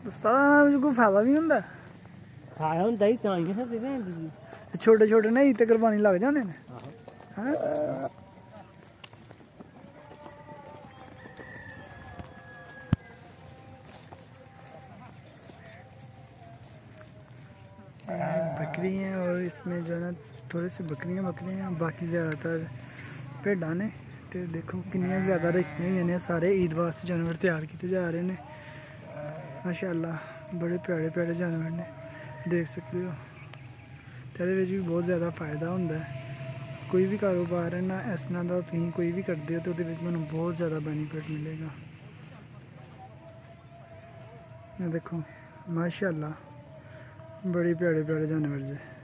उस्ताद कोई फायदा भी होंदा? फायदा होंदा ही तां ही फिर देंगे छोटे छोटे नहीं ते कुर्बानी लग जाने ने। हैं बकरी हैं और इसमें जो है ना थोड़ी सी बकरियां हैं, बाकी ज़्यादातर भेड़ा ने। तो देखो कितनी ज़्यादा रखी हुई ने, सारे ईद वास्ते जानवर तैयार किए जा रहे हैं माशाअल्लाह। बड़े प्यारे प्यारे जानवर ने, देख सकते हो। तो भी बहुत ज़्यादा फ़ायदा होंदा है। कोई भी कारोबार है ना इस तरह का तुम कोई भी करते हो तो तुहानू बहुत ज़्यादा बेनीफिट मिलेगा। देखो माशाअल्लाह बड़े प्यारे प्यारे जानवर से।